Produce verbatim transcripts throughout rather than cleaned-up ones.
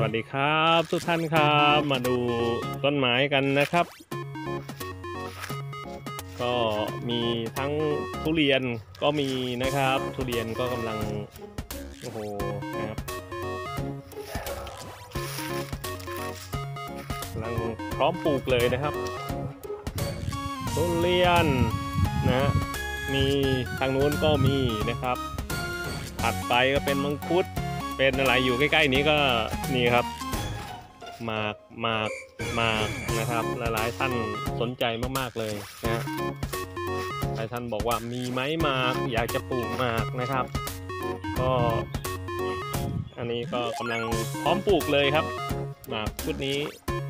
วัสดีครับทุกท่านครับมาดูต้นไม้กันนะครับ ก็มีทั้งทุเรียนก็มีนะครับทุเรียนก็กำลังโอ้โหนะครับกำลังพร้อมปลูกเลยนะครับทุเรียนนะมีทางนู้นก็มีนะครับถัดไปก็เป็นมังคุดเป็นอะไรอยู่ใกล้ๆนี้ก็นี่ครับหมากหมากหมากนะครับหลายๆท่านสนใจมากๆเลยนะหลายท่านบอกว่ามีไหมหมากอยากจะปลูกหมากนะครับก็อันนี้ก็กำลังพร้อมปลูกเลยครับหมากชุดนี้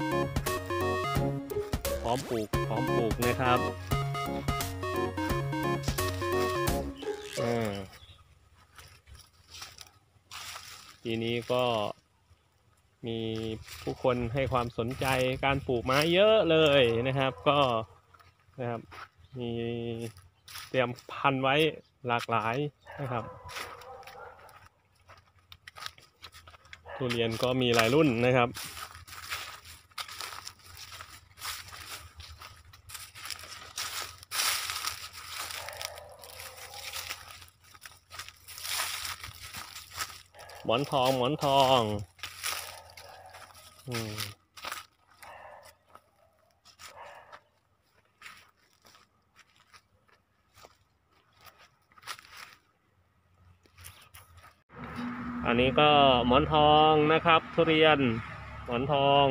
พร้อมปลูกพร้อมปลูกนะครับทีนี้ก็มีผู้คนให้ความสนใจการปลูกไม้เยอะเลยนะครับก็นะครับมีเตรียมพันธุ์ไว้หลากหลายนะครับทุเรียนก็มีหลายรุ่นนะครับหมอนทองหมอนทองอืมอันนี้ก็หมอนทองนะครับทุเรียนหมอนทอง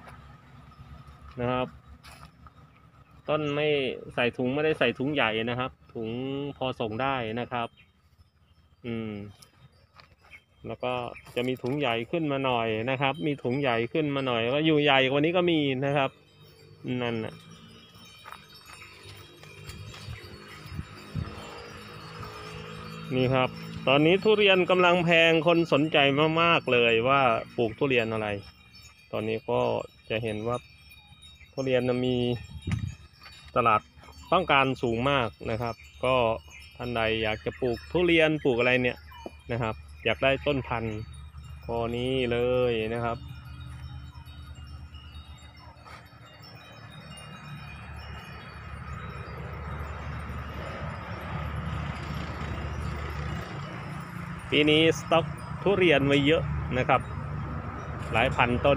นะครับต้นไม่ใส่ถุงไม่ได้ใส่ถุงใหญ่นะครับถุงพอส่งได้นะครับอืมแล้วก็จะมีถุงใหญ่ขึ้นมาหน่อยนะครับมีถุงใหญ่ขึ้นมาหน่อยก็อยู่ใหญ่กว่านี้ก็มีนะครับนั่นนะนี่ครับตอนนี้ทุเรียนกำลังแพงคนสนใจมากๆเลยว่าปลูกทุเรียนอะไรตอนนี้ก็จะเห็นว่าทุเรียนมีตลาดต้องการสูงมากนะครับก็ท่านใดอยากจะปลูกทุเรียนปลูกอะไรเนี่ยนะครับอยากได้ต้นพันธุ์ก็นี้เลยนะครับปีนี้สต็อกทุเรียนไว้เยอะนะครับหลายพันต้น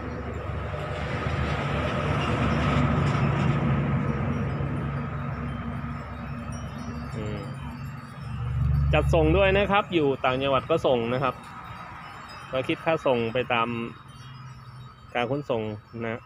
จัดส่งด้วยนะครับอยู่ต่างจังหวัดก็ส่งนะครับก็คิดค่าส่งไปตามการขนส่งนะ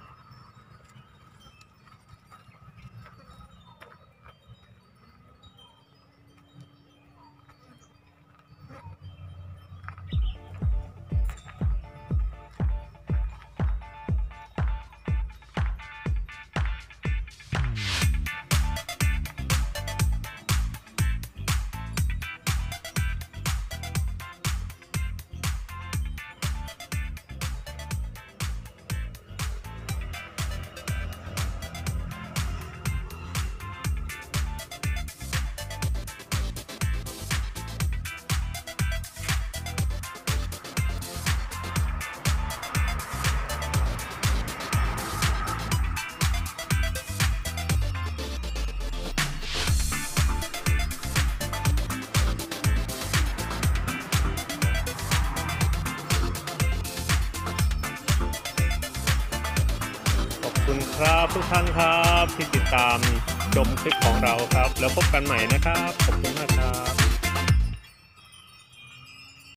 ขอบคุณครับทุกท่านครับที่ติดตามชมคลิปของเราครับแล้วพบกันใหม่นะครับขอบคุณมากครับ